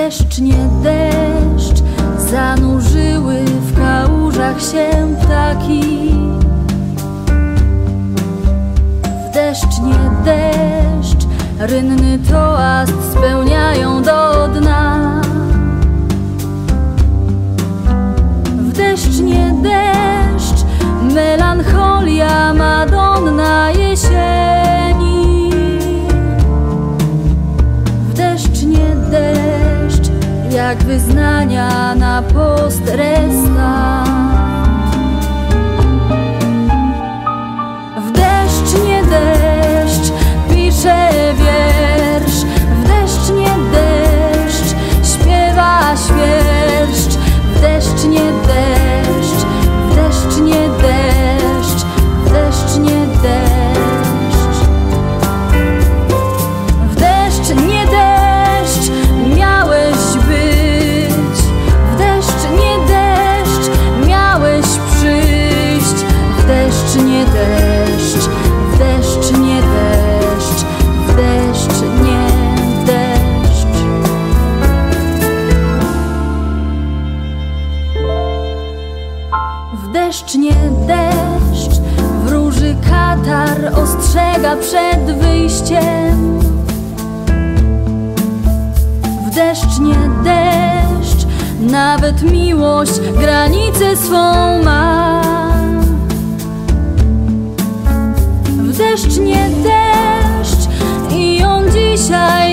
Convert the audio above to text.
deszcz, nie deszcz, zanurzyły w kałużach się ptaki. W deszcz, nie deszcz, rynny toast spełniają do dna. W deszcz, nie deszcz, melancholia Madonna jesieni. W deszcz, nie deszcz, jak wyznania na post resta. W deszcz, nie deszcz, pisze wiersz. W deszcz, nie deszcz, śpiewa świerszcz. W deszcz, nie deszcz, w deszcz, nie deszcz, w deszcz, nie deszcz. W deszcz, nie deszcz, miałeś być. W deszcz, nie deszcz, miałeś przyjść. W deszcz, nie deszcz, w deszcz, nie deszcz, w deszcz, nie deszcz. W deszcz, nie deszcz, wróży katar ostrzega przed wyjściem. W deszcz, nie deszcz, nawet miłość granicę swą ma. W deszcz, nie deszcz, i on dzisiaj